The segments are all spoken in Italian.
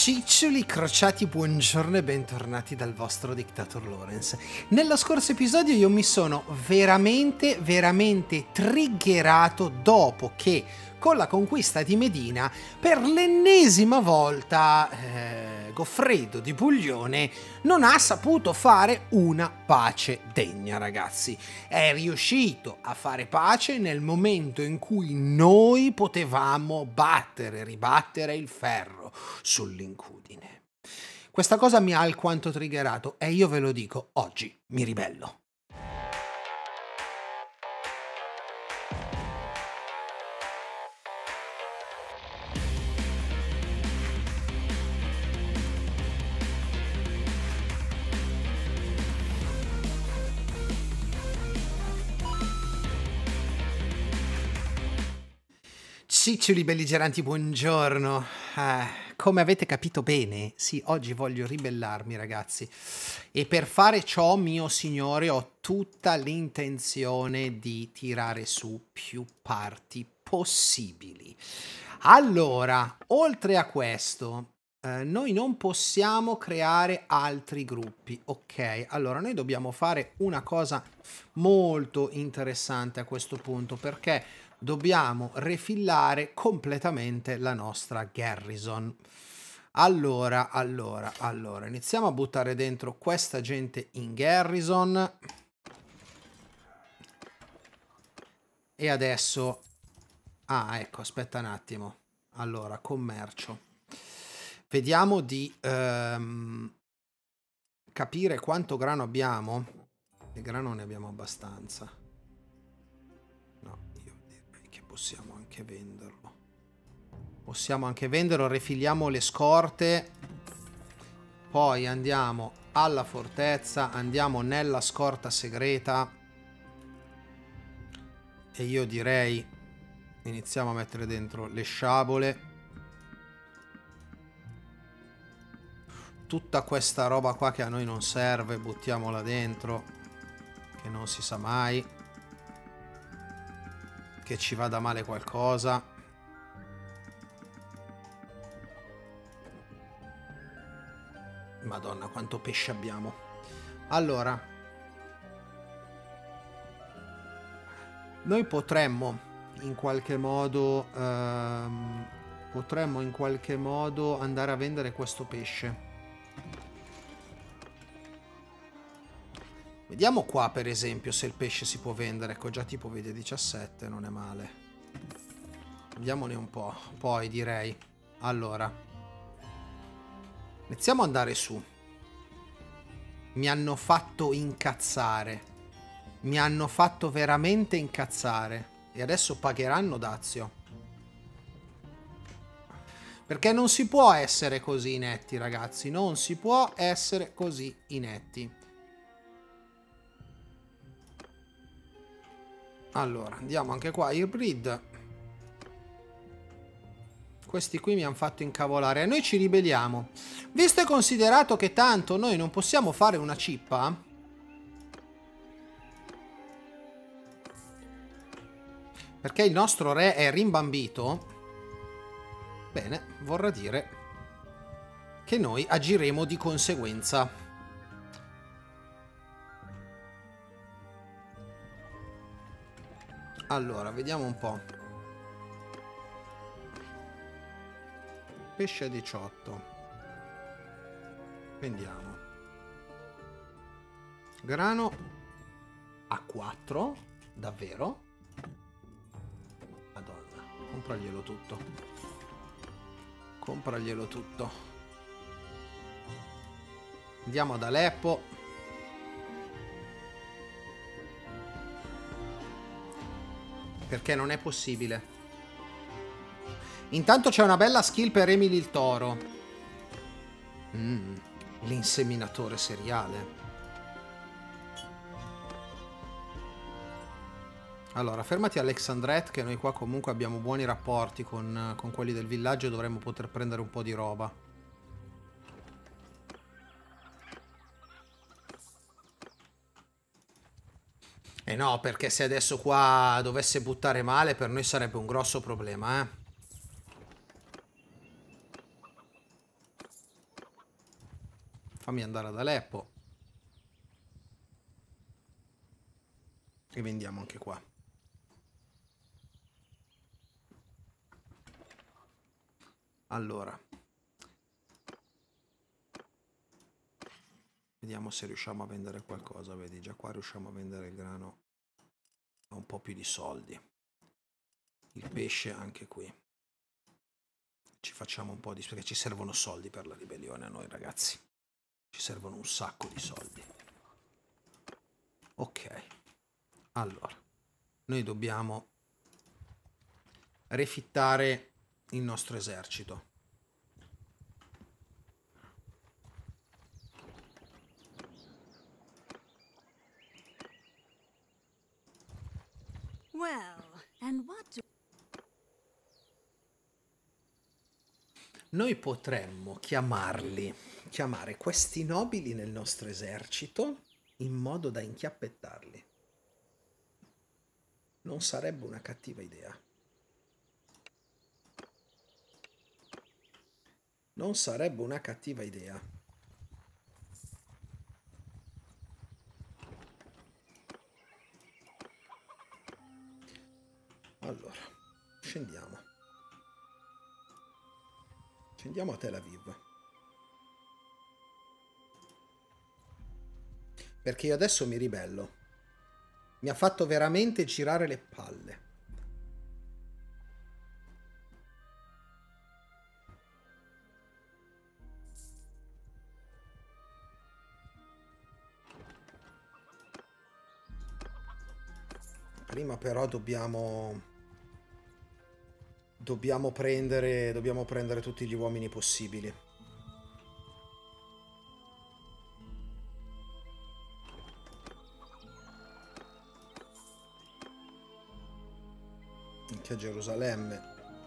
Ciccioli crociati, buongiorno e bentornati dal vostro Dictator Lawrence. Nello scorso episodio io mi sono veramente triggerato dopo che con la conquista di Medina per l'ennesima volta Goffredo di Buglione non ha saputo fare una pace degna, ragazzi. È riuscito a fare pace nel momento in cui noi potevamo ribattere il ferro sull'incudine. Questa cosa mi ha alquanto triggerato e io ve lo dico, oggi mi ribello. Ciccioli belligeranti, buongiorno. Come avete capito bene, sì, oggi voglio ribellarmi, ragazzi. E per fare ciò, mio signore, ho tutta l'intenzione di tirare su più parti possibili. Allora, oltre a questo, noi non possiamo creare altri gruppi, ok? Allora, noi dobbiamo fare una cosa molto interessante a questo punto, perché dobbiamo refillare completamente la nostra garrison. Allora, iniziamo a buttare dentro questa gente in garrison. E adesso... Ah, ecco, aspetta un attimo. Allora, commercio. Vediamo di capire quanto grano abbiamo. E grano ne abbiamo abbastanza. No, io direi che possiamo anche venderlo. Possiamo anche venderlo, refiliamo le scorte. Poi andiamo alla fortezza, andiamo nella scorta segreta. E io direi iniziamo a mettere dentro le sciabole. Tutta questa roba qua che a noi non serve, buttiamola dentro, che non si sa mai che ci vada male qualcosa. Madonna, quanto pesce abbiamo. Allora, noi potremmo in qualche modo andare a vendere questo pesce. Vediamo qua, per esempio, se il pesce si può vendere. Ecco, già tipo vede 17, non è male. Andiamone un po'. Poi direi, allora, iniziamo ad andare su. Mi hanno fatto incazzare. Mi hanno fatto veramente incazzare. E adesso pagheranno dazio. Perché non si può essere così inetti, ragazzi. Non si può essere così inetti. Allora, andiamo anche qua, il breed. Questi qui mi hanno fatto incavolare. E noi ci ribelliamo. Visto e considerato che tanto noi non possiamo fare una cippa, perché il nostro re è rimbambito, bene, vorrà dire che noi agiremo di conseguenza. Allora, vediamo un po'. Pesce a 18. Vendiamo. Grano a 4. Davvero? Madonna. Compraglielo tutto. Compraglielo tutto. Andiamo ad Aleppo. Perché non è possibile. Intanto c'è una bella skill per Emily il Toro. L'inseminatore seriale. Allora, fermati Alexandret, che noi qua comunque abbiamo buoni rapporti con quelli del villaggio e dovremmo poter prendere un po' di roba. Eh no, perché se adesso qua dovesse buttare male, per noi sarebbe un grosso problema, eh. Fammi andare ad Aleppo. E vendiamo anche qua. Allora. Vediamo se riusciamo a vendere qualcosa. Vedi, già qua riusciamo a vendere il grano a un po' più di soldi. Il pesce anche qui. Ci facciamo un po' di... perché ci servono soldi per la ribellione a noi, ragazzi. Ci servono un sacco di soldi. Ok. Allora. Noi dobbiamo refittare il nostro esercito. Well, and what do... Noi potremmo chiamare questi nobili nel nostro esercito in modo da inchiappettarli. Non sarebbe una cattiva idea. Non sarebbe una cattiva idea. Allora, scendiamo. Scendiamo a Tel Aviv. Perché io adesso mi ribello. Mi ha fatto veramente girare le palle. Prima però dobbiamo prendere tutti gli uomini possibili. Anche a Gerusalemme.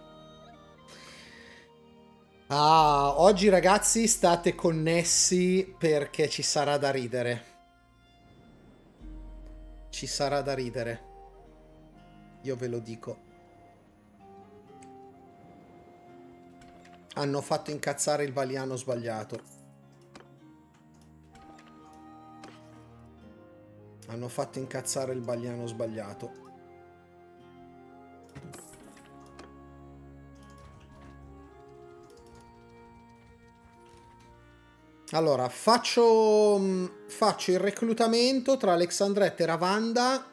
Ah, oggi ragazzi state connessi perché ci sarà da ridere. Ci sarà da ridere. Io ve lo dico. Hanno fatto incazzare il Valiano sbagliato. Hanno fatto incazzare il Valiano sbagliato. Allora, faccio il reclutamento tra Alexandretta e Ravanda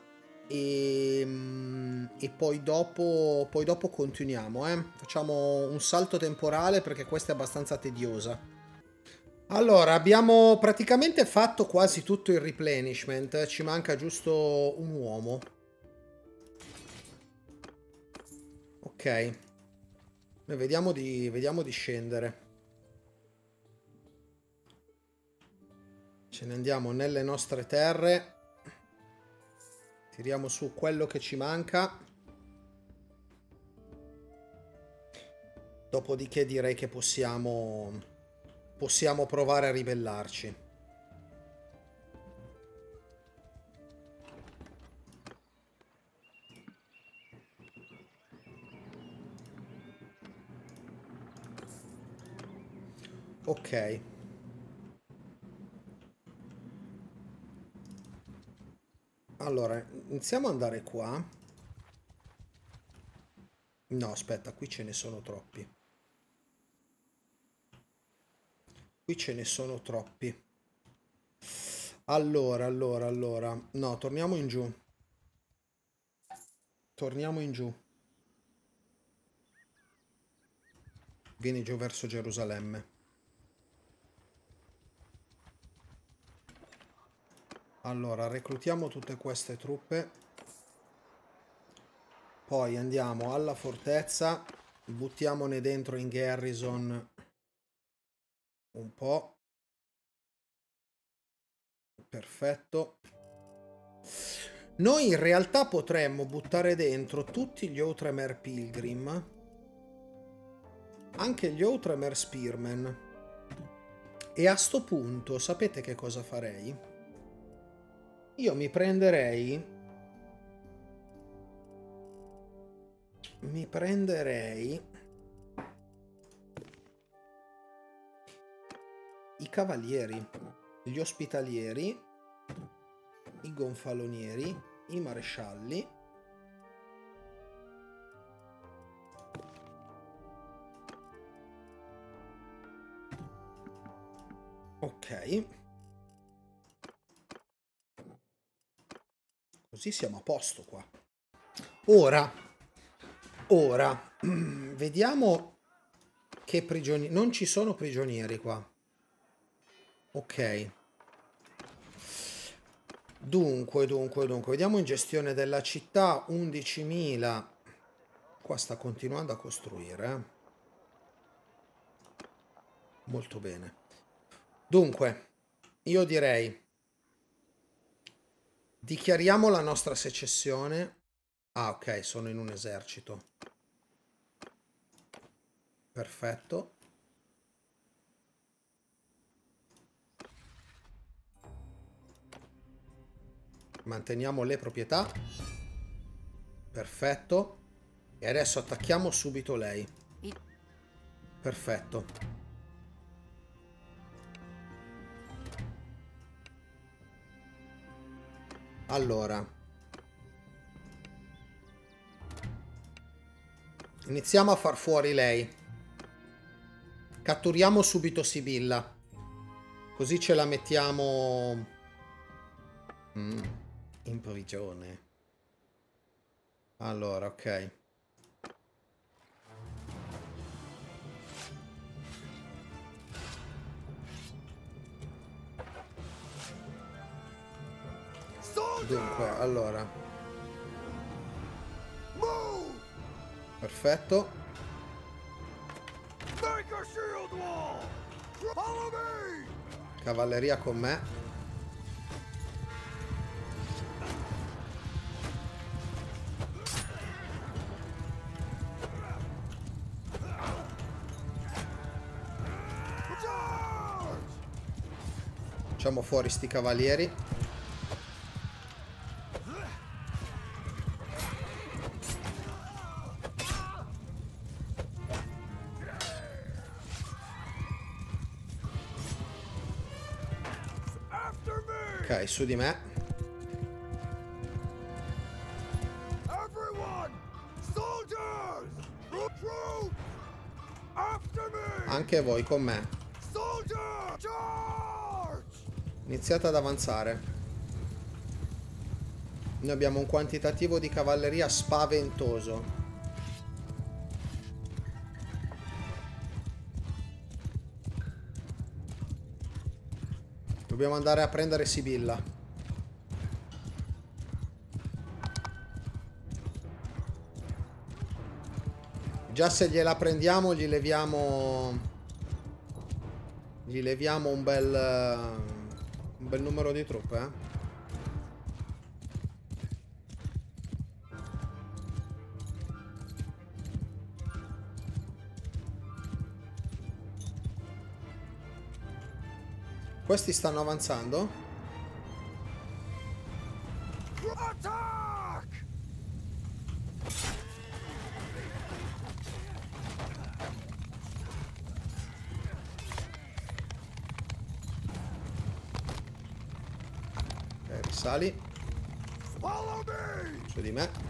e poi dopo continuiamo, eh. Facciamo un salto temporale perché questa è abbastanza tediosa. Allora, abbiamo praticamente fatto quasi tutto il replenishment, ci manca giusto un uomo. Ok. Noi vediamo di scendere. Ce ne andiamo nelle nostre terre. Tiriamo su quello che ci manca. Dopodiché direi che possiamo provare a ribellarci. Ok. Allora, iniziamo ad andare qua. No, aspetta, qui ce ne sono troppi. Qui ce ne sono troppi. Allora. No, torniamo in giù. Torniamo in giù. Vieni giù verso Gerusalemme. Allora, reclutiamo tutte queste truppe. Poi andiamo alla fortezza. Buttiamone dentro in garrison un po'. Perfetto. Noi in realtà potremmo buttare dentro tutti gli Outremer Pilgrim. Anche gli Outremer Spearmen. E a sto punto, sapete che cosa farei? Io mi prenderei i cavalieri, gli ospitalieri, i gonfalonieri, i marescialli. Ok. Così siamo a posto qua. Ora, vediamo che prigionieri... Non ci sono prigionieri qua. Ok. Dunque, vediamo in gestione della città, 11.000. Qua sta continuando a costruire. Molto bene. Dunque, io direi... Dichiariamo la nostra secessione. Ah, ok, sono in un esercito. Perfetto. Manteniamo le proprietà. Perfetto. E adesso attacchiamo subito lei. Perfetto. Allora. Iniziamo a far fuori lei. Catturiamo subito Sibilla. Così ce la mettiamo in prigione. Allora, ok. Dunque, allora. Perfetto. Cavalleria con me. Facciamo fuori sti cavalieri. Ok, su di me. Anche voi con me. Iniziate ad avanzare. Noi abbiamo un quantitativo di cavalleria spaventoso. Dobbiamo andare a prendere Sibilla. Già se gliela prendiamo gli leviamo un bel numero di truppe, eh. Questi stanno avanzando. Ok, risali. Su di me.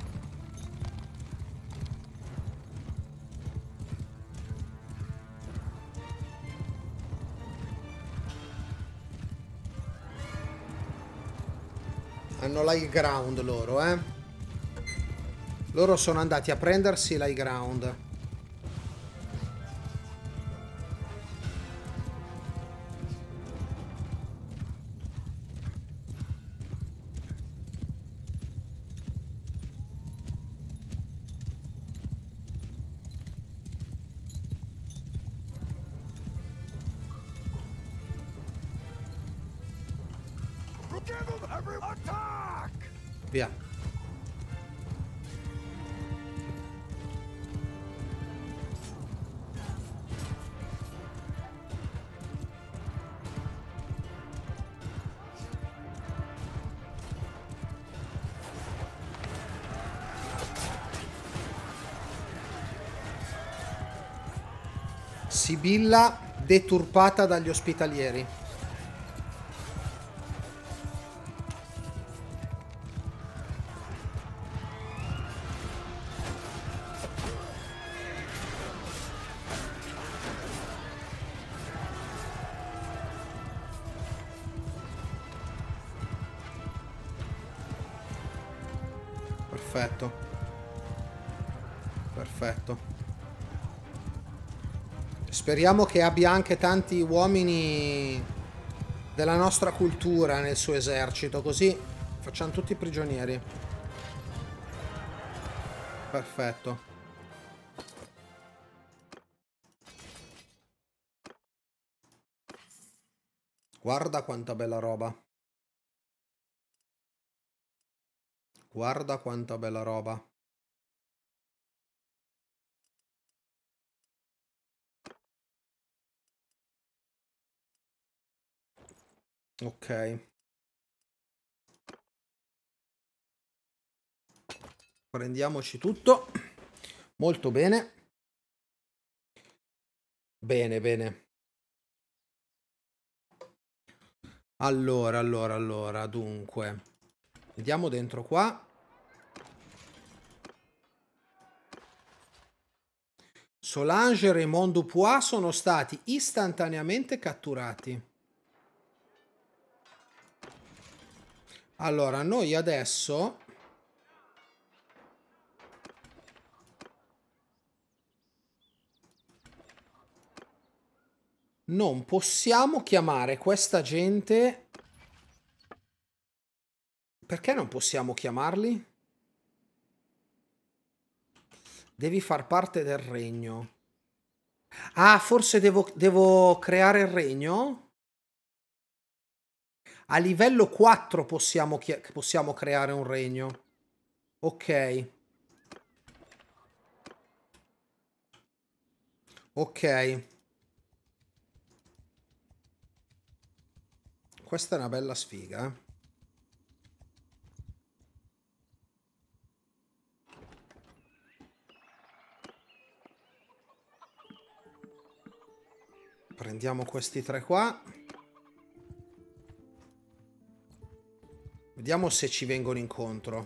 Hanno l'high ground loro, eh. Loro sono andati a prendersi l'high ground. Via. Sibilla deturpata dagli ospitalieri. Perfetto. Perfetto. Speriamo che abbia anche tanti uomini della nostra cultura nel suo esercito, così facciamo tutti prigionieri. Perfetto. Guarda quanta bella roba. Guarda quanta bella roba. Ok. Prendiamoci tutto. Molto bene. Bene, bene. Allora, dunque. Andiamo dentro qua. Solange e Raymond Dupuis sono stati istantaneamente catturati. Allora, noi adesso non possiamo chiamare questa gente. Perché non possiamo chiamarli? Devi far parte del regno. Ah, forse devo creare il regno? A livello 4 possiamo creare un regno. Ok. Ok. Questa è una bella sfiga, eh. Prendiamo questi tre qua. Vediamo se ci vengono incontro.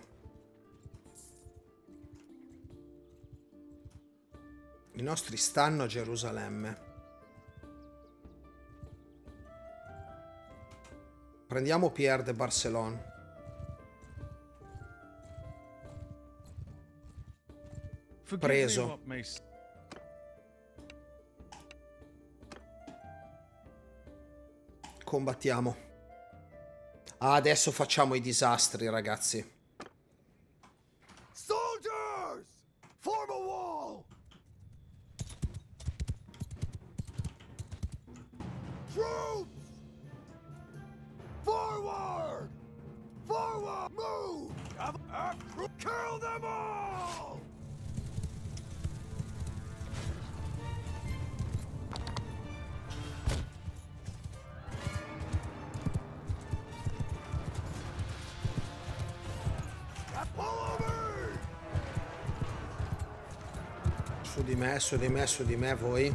I nostri stanno a Gerusalemme. Prendiamo Pierre de Barcelone. Preso. Combattiamo. Ah, adesso facciamo i disastri, ragazzi. Soldiers! Form a wall! Troops! Forward! Forward! Move! Kill them all! Su di me, su di me, su di me, voi.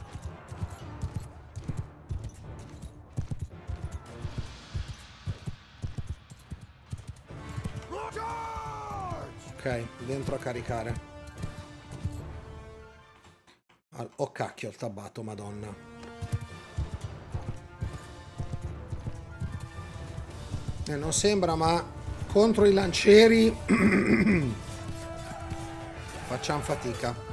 Ok, dentro a caricare. Oh cacchio, il tabbato, madonna. Non sembra, ma contro i lancieri facciamo fatica.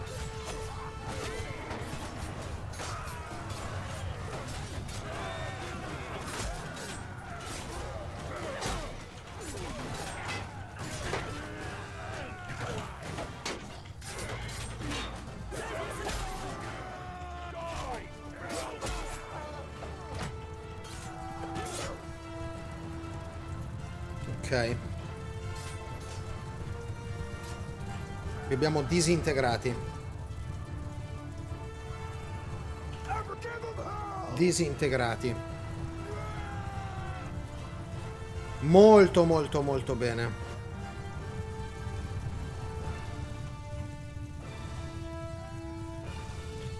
Ok. Li abbiamo disintegrati. Disintegrati. Molto, molto, molto bene.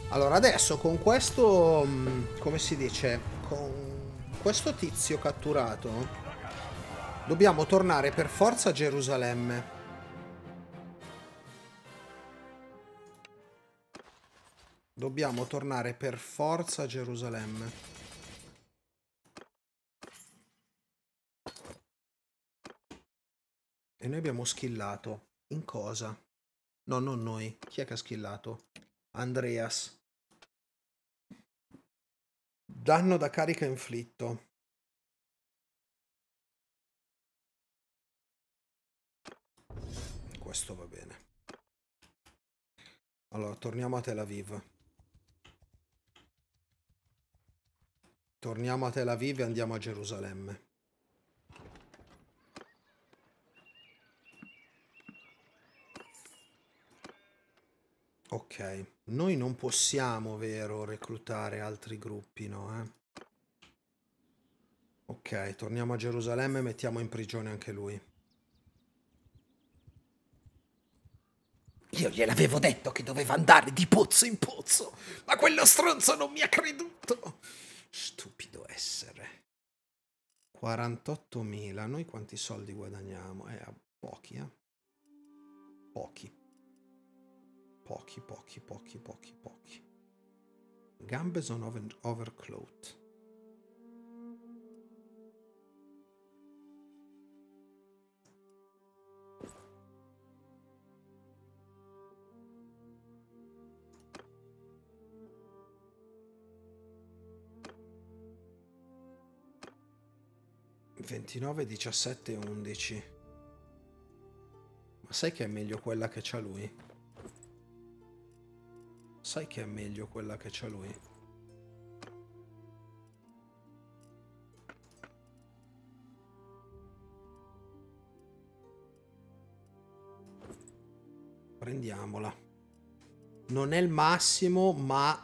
Allora, adesso con questo, come si dice, con questo tizio catturato, dobbiamo tornare per forza a Gerusalemme. Dobbiamo tornare per forza a Gerusalemme. E noi abbiamo skillato. In cosa? No, non noi. Chi è che ha skillato? Andreas. Danno da carica inflitto. Questo va bene. Allora, torniamo a Tel Aviv. Torniamo a Tel Aviv e andiamo a Gerusalemme. Ok, noi non possiamo, vero, reclutare altri gruppi, no? Ok, torniamo a Gerusalemme e mettiamo in prigione anche lui. Io gliel'avevo detto che doveva andare di pozzo in pozzo, ma quello stronzo non mi ha creduto. Stupido essere. 48.000, noi quanti soldi guadagniamo? Pochi, eh? Pochi. Pochi, pochi, pochi, pochi, pochi. Gambe sono overcloth. ...29, 17 e 11. Ma sai che è meglio quella che c'ha lui? Sai che è meglio quella che c'ha lui? Prendiamola. Non è il massimo, ma...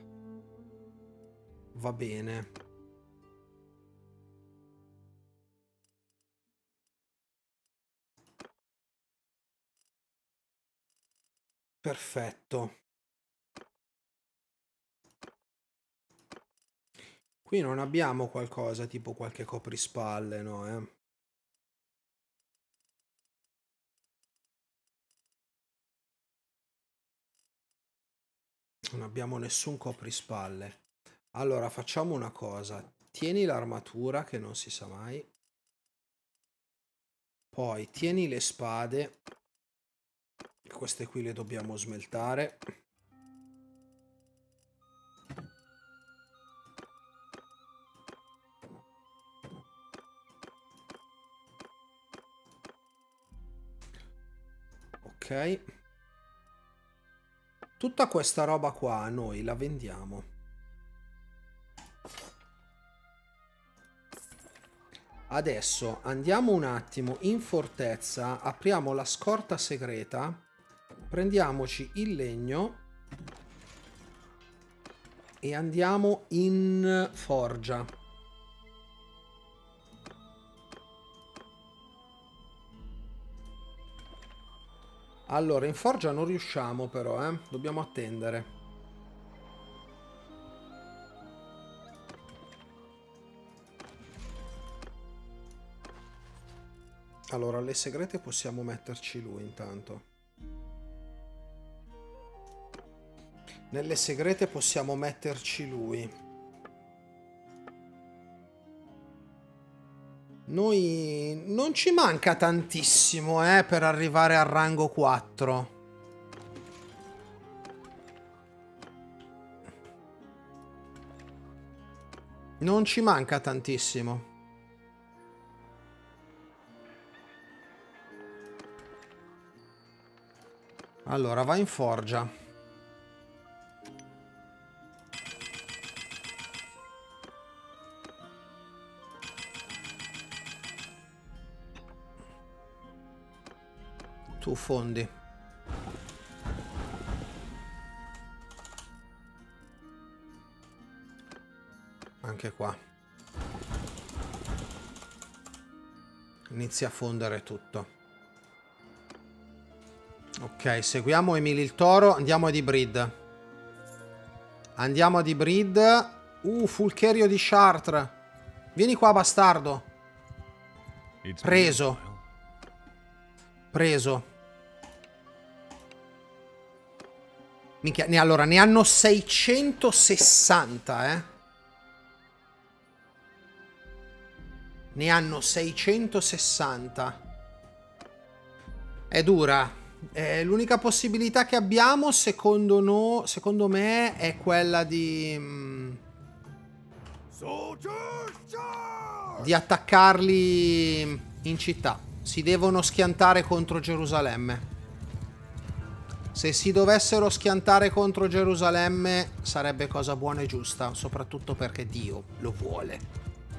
va bene. Perfetto. Qui non abbiamo qualcosa tipo qualche coprispalle, no, Non abbiamo nessun coprispalle. Allora, facciamo una cosa. Tieni l'armatura, che non si sa mai. Poi tieni le spade. Queste qui le dobbiamo smeltare. Ok. Tutta questa roba qua noi la vendiamo. Adesso andiamo un attimo in fortezza, apriamo la scorta segreta, prendiamoci il legno e andiamo in forgia. Allora, in forgia non riusciamo però, dobbiamo attendere. Allora, alle segrete possiamo metterci lui intanto. Nelle segrete possiamo metterci lui. Noi non ci manca tantissimo, per arrivare al rango 4. Non ci manca tantissimo. Allora, va in forgia. Tu fondi. Anche qua. Inizia a fondere tutto. Ok, seguiamo Emily il Toro, andiamo ad Hybrid. Andiamo ad Hybrid. Fulcherio di Chartres. Vieni qua, bastardo. Preso. Preso. Minchia, allora, ne hanno 660, eh. Ne hanno 660. È dura. L'unica possibilità che abbiamo, secondo me, è quella di attaccarli in città. Si devono schiantare contro Gerusalemme. Se si dovessero schiantare contro Gerusalemme sarebbe cosa buona e giusta, soprattutto perché Dio lo vuole.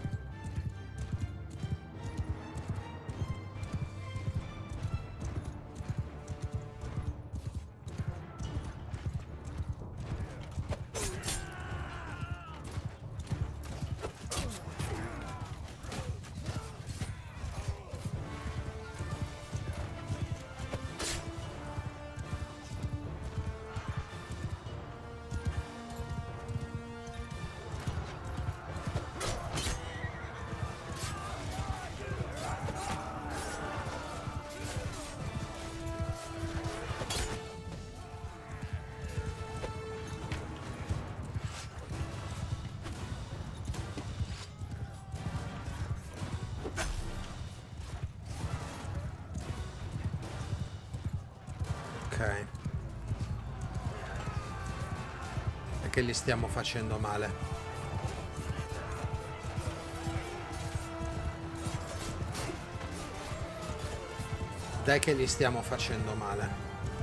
Ok. E che li stiamo facendo male. Dai che li stiamo facendo male.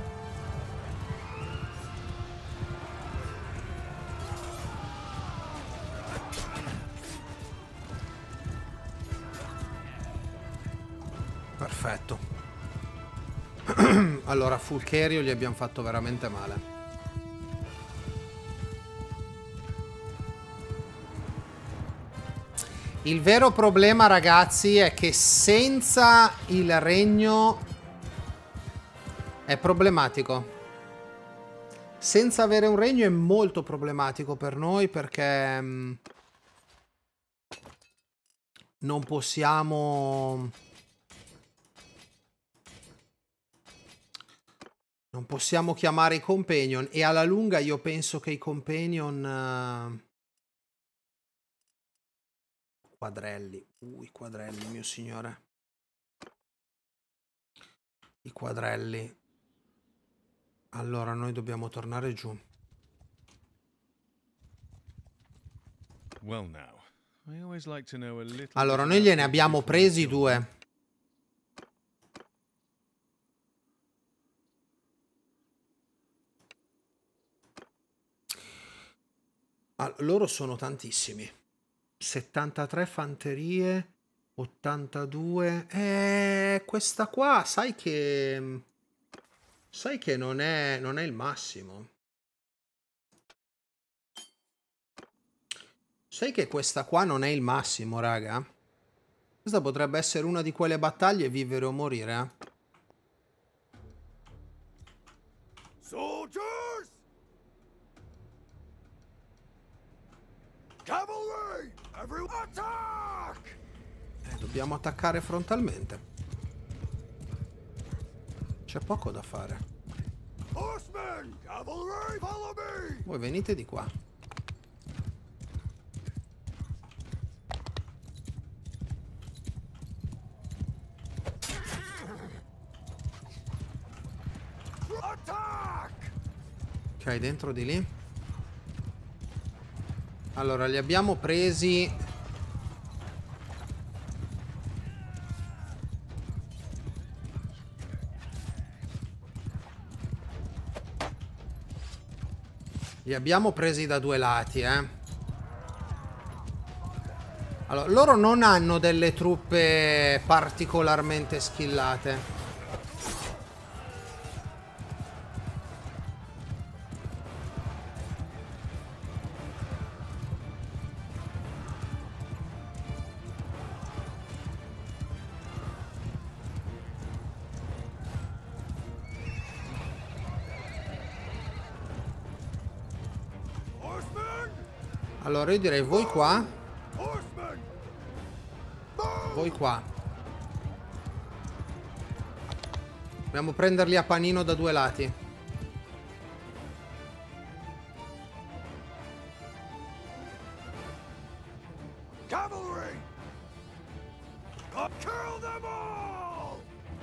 Perfetto. Allora, Fulcherio gli abbiamo fatto veramente male. Il vero problema, ragazzi, è che senza il regno è problematico. Senza avere un regno è molto problematico per noi perché non possiamo... Non possiamo chiamare i companion e alla lunga io penso che i companion... Quadrelli. I quadrelli, mio signore. I quadrelli. Allora, noi dobbiamo tornare giù. Allora, noi gliene abbiamo presi 2. Loro sono tantissimi. 73 fanterie, 82. Questa qua, sai che non è il massimo. Sai che questa qua non è il massimo, raga? Questa potrebbe essere una di quelle battaglie vivere o morire, eh? Soldiers! Cavalry! Everyone attack! Dobbiamo attaccare frontalmente. C'è poco da fare. Horsemen! Cavalry, follow me! Voi venite di qua. Attack! Ok, dentro di lì. Allora, li abbiamo presi. Li abbiamo presi da 2 lati, eh. Allora, loro non hanno delle truppe particolarmente skillate. Horsemen! Allora io direi voi qua. Horsemen! Move! Voi qua. Dobbiamo prenderli a panino da due lati. Cavalry! Kill them all!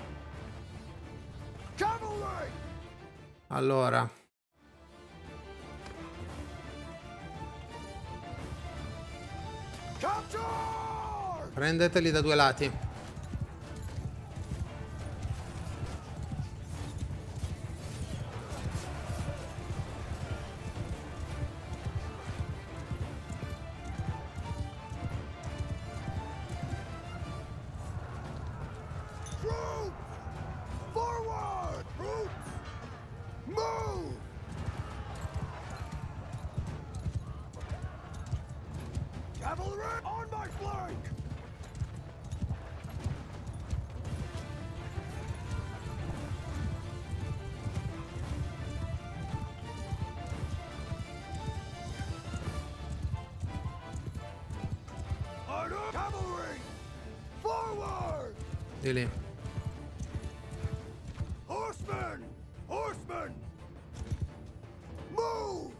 Cavalry! Allora. Capture! Prendeteli da due lati. Troops! Forward! Troops! Move! Cavalry on my flank! Cavalry! Forward! Di lì. Horsemen! Horsemen! Move!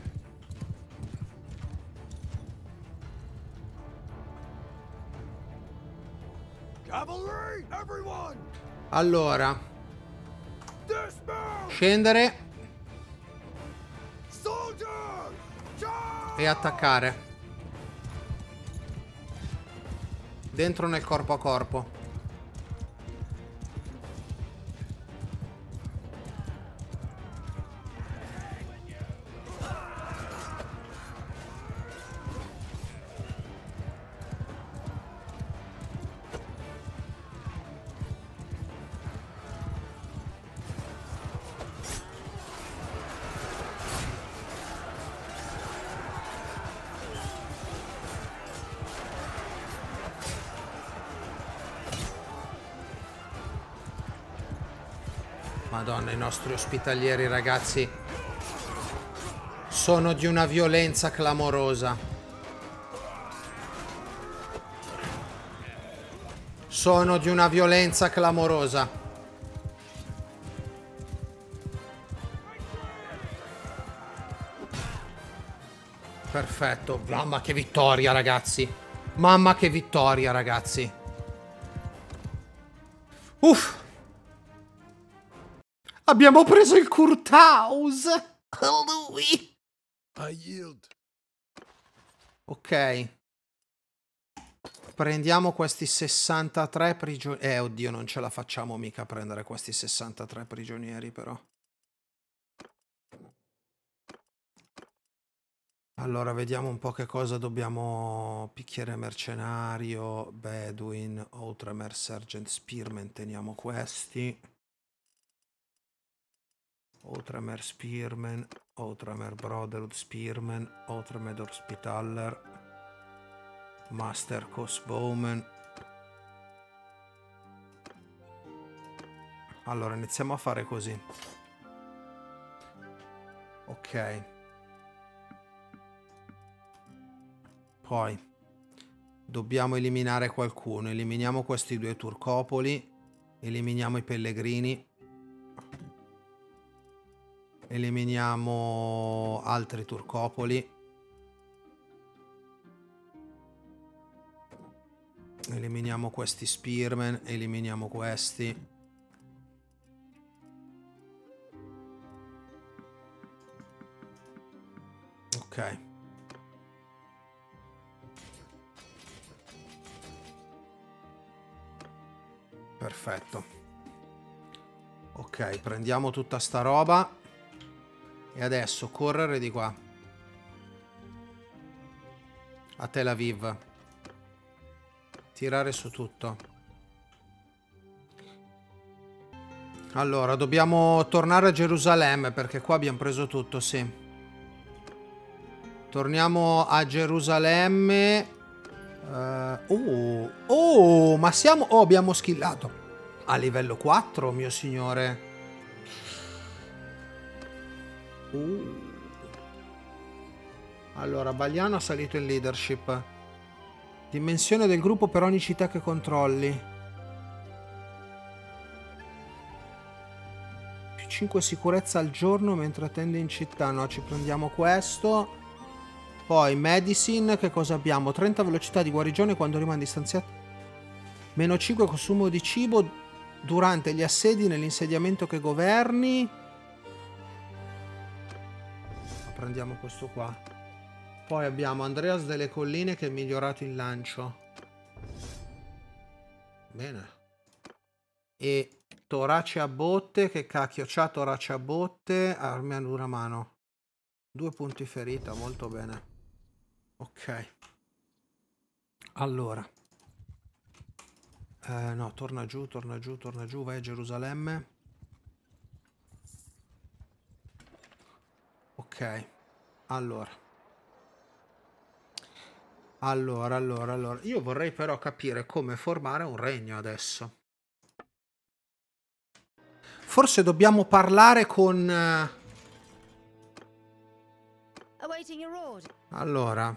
Cavalry! Everyone! Allora. Dismount! Scendere Soldiers! Charge! e attaccare. Dentro nel corpo a corpo. Madonna, i nostri ospitalieri, ragazzi, sono di una violenza clamorosa. Sono di una violenza clamorosa. Perfetto. Mamma che vittoria, ragazzi. Mamma che vittoria, ragazzi. Uff. Abbiamo preso il Kurtaus. Lui. I yield. Ok. Prendiamo questi 63 prigionieri. Oddio, non ce la facciamo mica a prendere questi 63 prigionieri, però. Allora, vediamo un po' che cosa dobbiamo... Picchiere mercenario, Bedouin, Outremer, Sergeant Spearman, teniamo questi. Outremer Spearman, Outremer Brotherhood Spearman, Outremer Hospitaller, Master Crossbowman. Allora, iniziamo a fare così. Ok. Poi dobbiamo eliminare qualcuno. Eliminiamo questi due turcopoli. Eliminiamo i pellegrini. Eliminiamo altri turcopoli. Eliminiamo questi spearmen. Eliminiamo questi. Ok. Perfetto. Ok, prendiamo tutta sta roba. E adesso correre di qua. A Tel Aviv. Tirare su tutto. Allora, dobbiamo tornare a Gerusalemme perché qua abbiamo preso tutto, sì. Torniamo a Gerusalemme. Ma siamo... Oh, abbiamo skillato. A livello 4, mio signore. Allora, Baliano ha salito in leadership. Dimensione del gruppo per ogni città che controlli. Più 5 sicurezza al giorno mentre attende in città. No, ci prendiamo questo. Poi, medicine, che cosa abbiamo? 30 velocità di guarigione quando rimane distanziato. Meno 5 consumo di cibo durante gli assedi nell'insediamento che governi. Prendiamo questo qua. Poi abbiamo Andreas delle Colline che è migliorato il lancio. Bene. E Torace a botte. Che cacchio c'ha Torace a botte? Armatura a mano. 2 punti ferita, molto bene. Ok. Allora. No, torna giù, torna giù, torna giù. Vai a Gerusalemme. Ok. Allora. Allora. Io vorrei però capire come formare un regno adesso. Forse dobbiamo parlare con... Awaiting your order. Allora.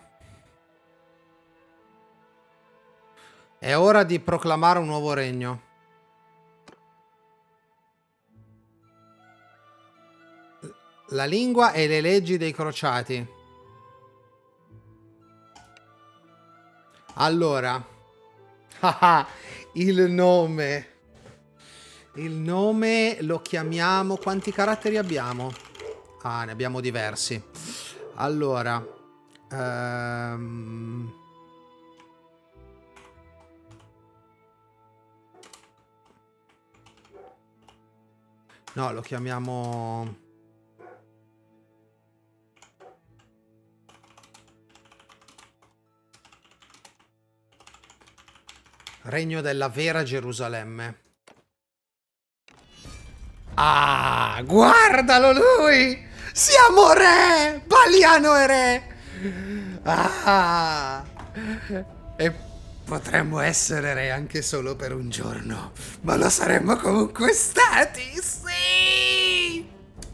È ora di proclamare un nuovo regno. La lingua e le leggi dei crociati. Allora. Il nome. Il nome lo chiamiamo... Quanti caratteri abbiamo? Ah, ne abbiamo diversi. Allora. No, lo chiamiamo... Regno della vera Gerusalemme. Ah, guardalo lui! Siamo re! Baliano è re! Ah! E potremmo essere re anche solo per un giorno, ma lo saremmo comunque stati, sì!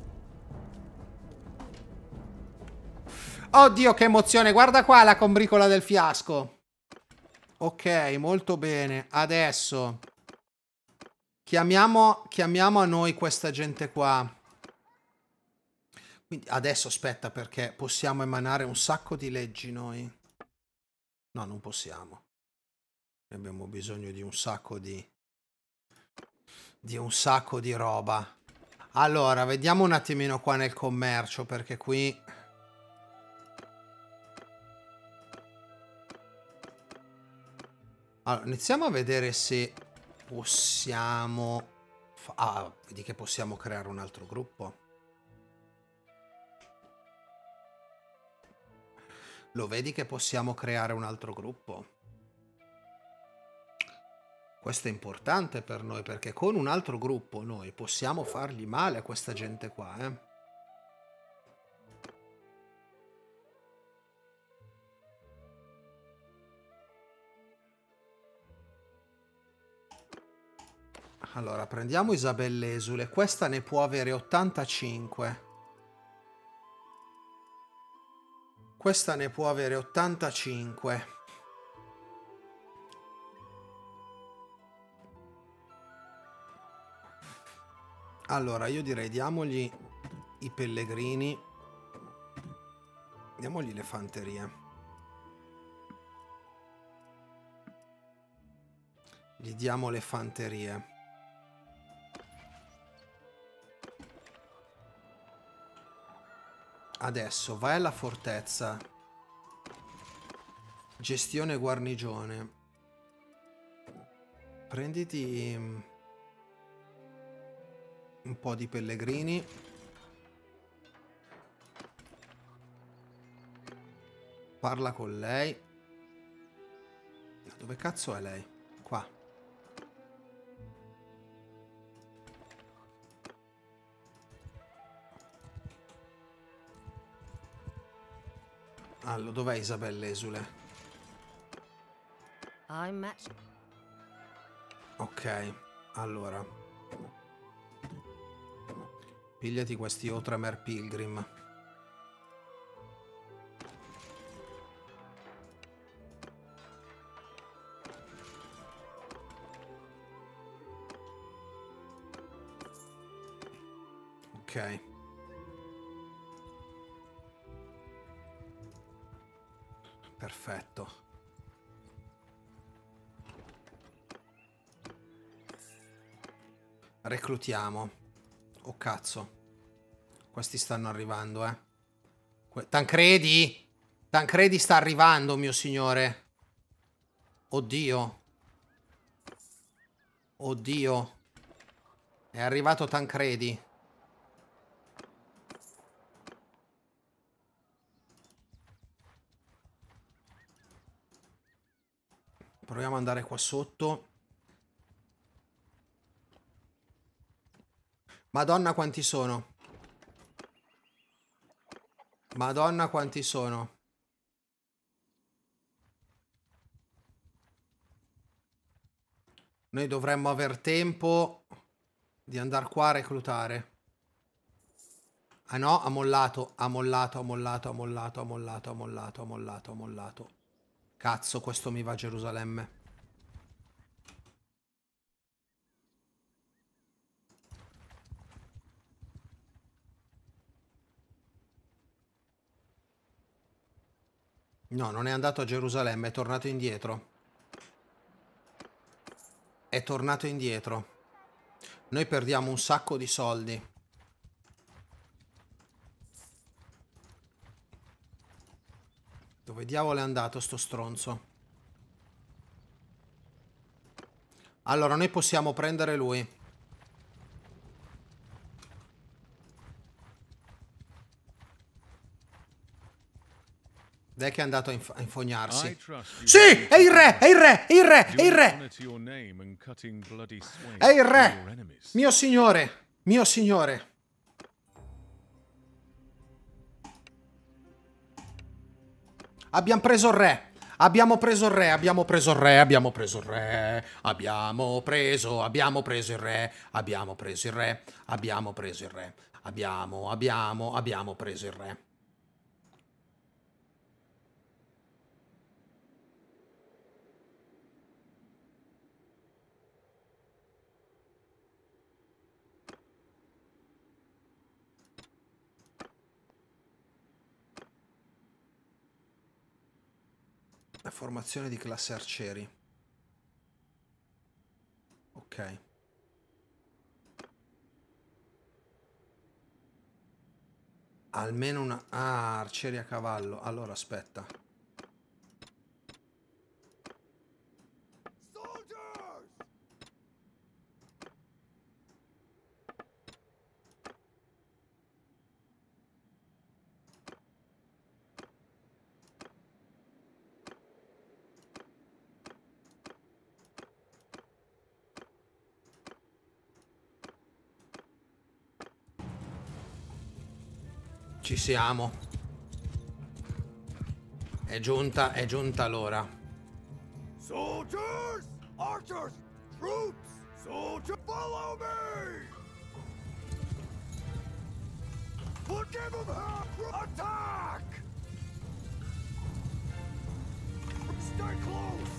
Oddio, che emozione! Guarda qua la combricola del fiasco. Ok, molto bene. Adesso chiamiamo a noi questa gente qua. Quindi adesso aspetta, perché possiamo emanare un sacco di leggi noi. No, non possiamo. Abbiamo bisogno di un sacco di roba. Allora, vediamo un attimino qua nel commercio, perché qui... Allora, iniziamo a vedere se possiamo... Ah, vedi che possiamo creare un altro gruppo. Lo vedi che possiamo creare un altro gruppo? Questo è importante per noi, perché con un altro gruppo noi possiamo fargli male a questa gente qua, eh. Allora, prendiamo Isabelle Esule. Questa ne può avere 85. Questa ne può avere 85. Allora, io direi diamogli i pellegrini. Diamogli le fanterie. Gli diamo le fanterie. Adesso vai alla fortezza. Gestione guarnigione. Prenditi un po' di pellegrini. Parla con lei. Dove cazzo è lei? Qua. Allora, dov'è Isabelle Esule? Ok, allora. Pigliati questi Outremer Pilgrim. Ok. Perfetto. Reclutiamo. Oh cazzo. Questi stanno arrivando, Tancredi? Tancredi sta arrivando, mio signore. Oddio. Oddio. È arrivato Tancredi. Proviamo ad andare qua sotto. Madonna quanti sono. Madonna quanti sono. Noi dovremmo aver tempo di andare qua a reclutare. Ah no, ha mollato, ha mollato, ha mollato, ha mollato, ha mollato, ha mollato, ha mollato, ha mollato. Cazzo, questo mi va a Gerusalemme. No, non è andato a Gerusalemme, è tornato indietro. È tornato indietro. Noi perdiamo un sacco di soldi. Dove diavolo è andato sto stronzo? Allora, noi possiamo prendere lui. Dai che è andato a infognarsi. Sì! È il re! È il re! È il re! È il re! È il re! Mio signore! Mio signore! Abbiamo preso il re! Abbiamo preso il re! Abbiamo preso il re! Abbiamo preso il re! Abbiamo preso il re! Abbiamo preso il re! Abbiamo preso il re! Abbiamo preso il re! La formazione di classe arcieri. Ok. Almeno una... Ah, arcieri a cavallo. Allora, aspetta. Ci siamo. È giunta l'ora. Soldiers! Archers! Troops! Soldiers! Follow me! We'll give them half! Attack! Stay close!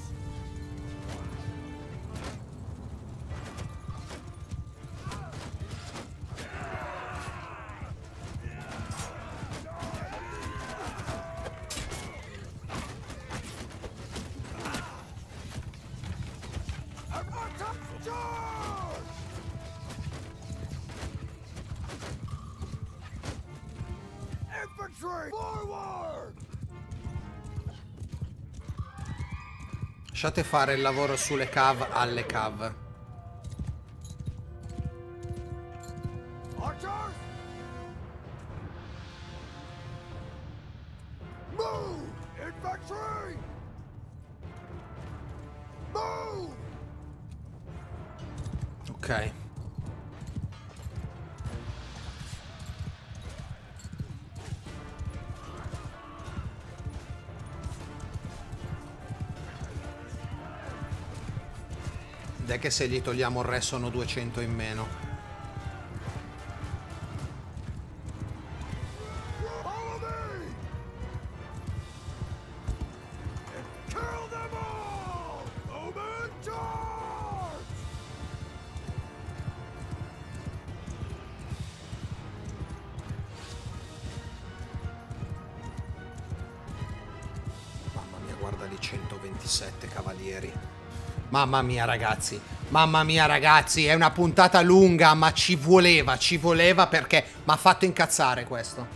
Lasciate fare il lavoro sulle cav alle cav. Archers! Move! Infantry! Move! Ok. Dai che se gli togliamo il re sono 200 in meno. Follow me! And kill them all! Omen charge! guarda lì, 127 cavalieri. Mamma mia ragazzi, mamma mia ragazzi, è una puntata lunga, ma ci voleva perché mi ha fatto incazzare questo.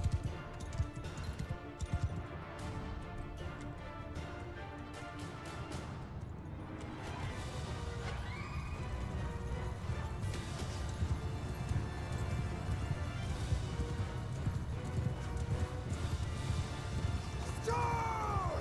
Charge!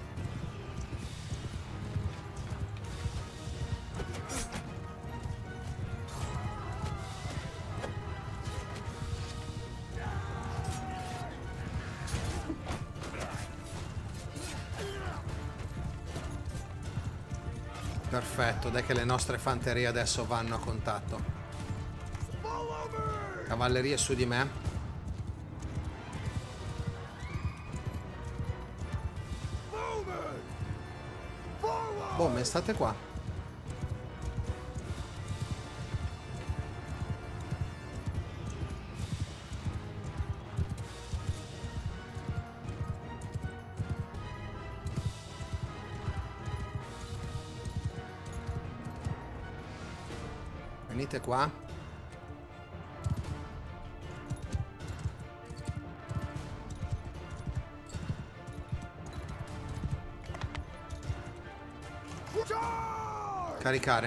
Perfetto, dai che le nostre fanterie adesso vanno a contatto. Follow me! Cavallerie su di me. Moving! Forward! Boh, state qua. Venite qua. Charge! Caricare.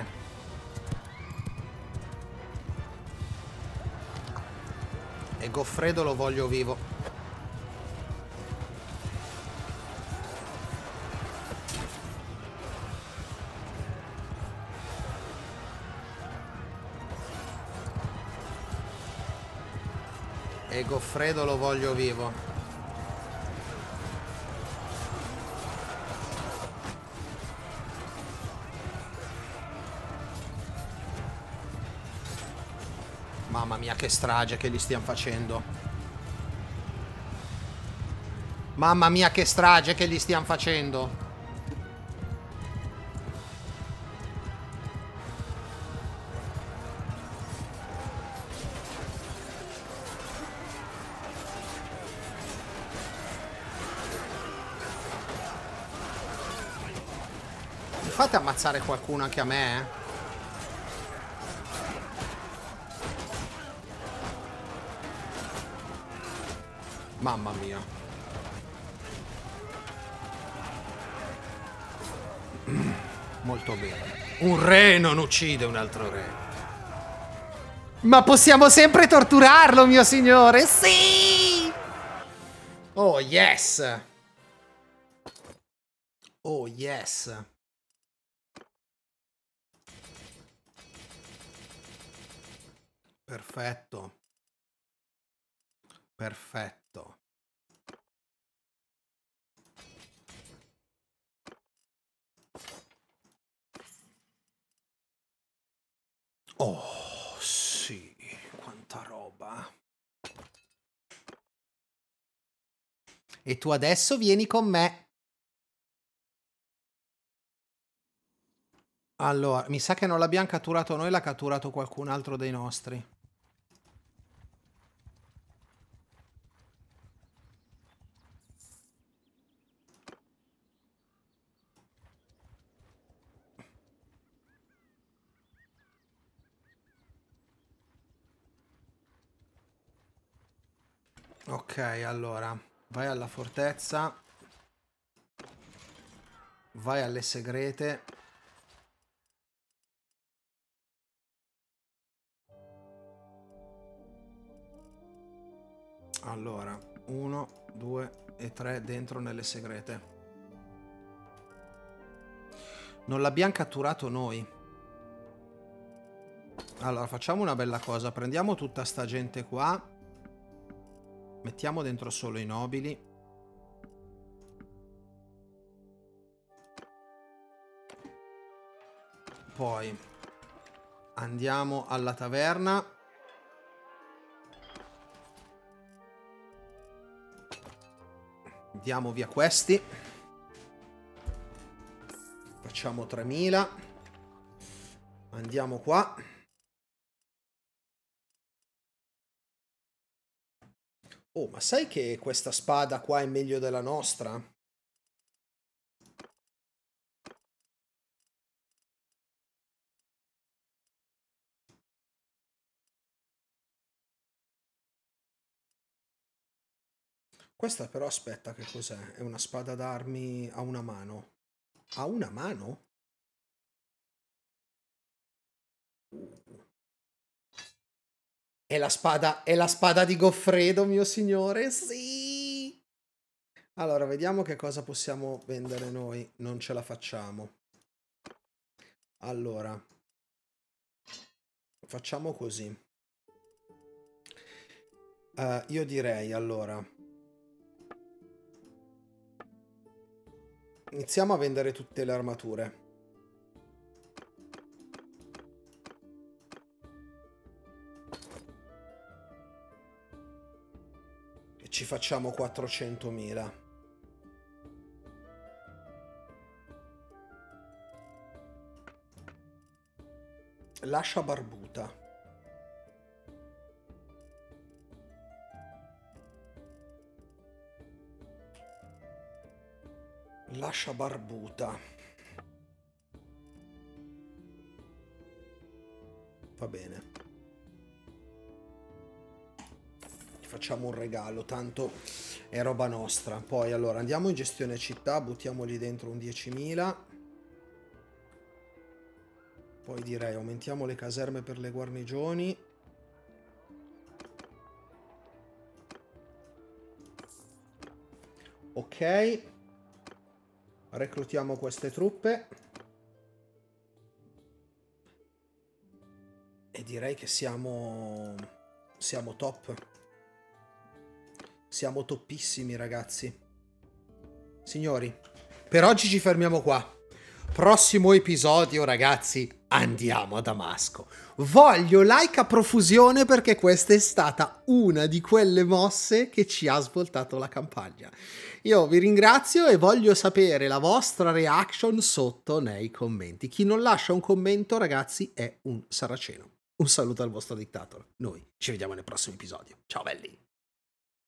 E Goffredo lo voglio vivo. E Goffredo lo voglio vivo. Mamma mia che strage che li stiamo facendo. Mamma mia che strage che li stiamo facendo. Fate ammazzare qualcuno anche a me, eh? Mamma mia. Molto bene. Un re non uccide un altro re. Ma possiamo sempre torturarlo, mio signore. Sì! Oh, yes. Oh, yes. Perfetto. Perfetto. Oh, sì, quanta roba. E tu adesso vieni con me. Allora, mi sa che non l'abbiamo catturato noi, l'ha catturato qualcun altro dei nostri. Ok, allora, vai alla fortezza. Vai alle segrete. Allora, 1, 2 e 3 dentro nelle segrete. Non l'abbiamo catturato noi. Allora, facciamo una bella cosa. Prendiamo tutta sta gente qua. Mettiamo dentro solo i nobili. Poi andiamo alla taverna. Diamo via questi. Facciamo 3000. Andiamo qua. Oh, ma sai che questa spada qua è meglio della nostra? Questa però aspetta, che cos'è? È una spada d'armi a una mano. A una mano? È la spada di Goffredo, mio signore? Sì! Allora, vediamo che cosa possiamo vendere noi. Non ce la facciamo. Allora, facciamo così. Io direi, allora, iniziamo a vendere tutte le armature. E ci facciamo 400.000. L'ascia barbuta. L'ascia barbuta. Va bene. Ti facciamo un regalo, tanto è roba nostra. Poi allora andiamo in gestione città, buttiamogli dentro un 10.000. Poi direi aumentiamo le caserme per le guarnigioni. Ok. Reclutiamo queste truppe. E direi che siamo top. Siamo toppissimi, ragazzi. Signori, per oggi ci fermiamo qua. Prossimo episodio, ragazzi, andiamo a Damasco. Voglio like a profusione perché questa è stata una di quelle mosse che ci ha svoltato la campagna. Io vi ringrazio e voglio sapere la vostra reaction sotto nei commenti. Chi non lascia un commento, ragazzi, è un saraceno. Un saluto al vostro dictator. Noi ci vediamo nel prossimo episodio. Ciao belli!